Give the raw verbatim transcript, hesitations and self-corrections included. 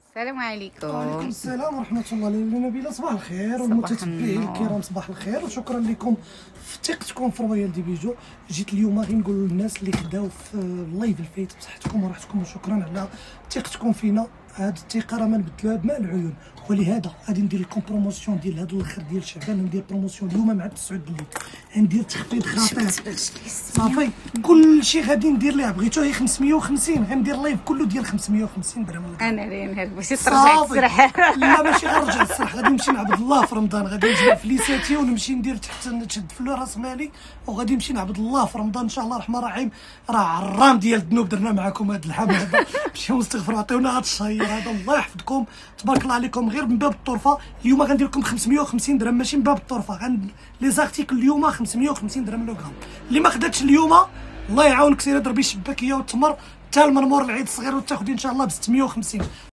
السلام عليكم. وعليكم السلام ورحمة الله. نبيلة صباح الخير، والمتتبعين الكرام صباح الخير، وشكرا لكم في ثقتكم في رويال دي بيجو. جيت اليوم غير نقول للناس اللي خداو في اللايف الفايت بصحتكم وراحتكم، وشكرا على ثقتكم فينا. هاد الثقه راه ما نبدلوها بماء العيون، ولهذا غادي ندير لكم بروموسيون ديال هذا الاخر ديال شعبان. ندير بروموسيون اليوم مع تسعود الليل، ندير تخفيض خطير صافي. كلشي غادي ندير ليه بغيتو هي خمسمية وخمسين، غندير لايف كله ديال خمسمية وخمسين درهم. انا راه نهار باش ترجع تسرح. لا ماشي غنرجع نسرح، غادي نمشي نعبد الله في رمضان، غادي نجمع فليساتي ونمشي ندير تحت نشد في راس مالي، وغادي نمشي نعبد الله في رمضان ان شاء الله الرحمن الرحيم. راه عرام ديال الذنوب درنا معكم هذا الحام هذا، مشيو استغفر عطيونا هذا الشهير هذا، الله يحفظكم تبارك الله عليكم. غير من باب الطرفه اليوم غندير لكم خمسمية وخمسين درهم، ماشي من باب الطرفه. غن لي زارتيكل اليوم خمسمية وخمسين درهم لو غرام. اللي ما خداتش اليوم الله يعاونك، سير ضربي الشباكيه والتمر حتى المرمور العيد الصغير وتاخدي ان شاء الله ب ستمية وخمسين.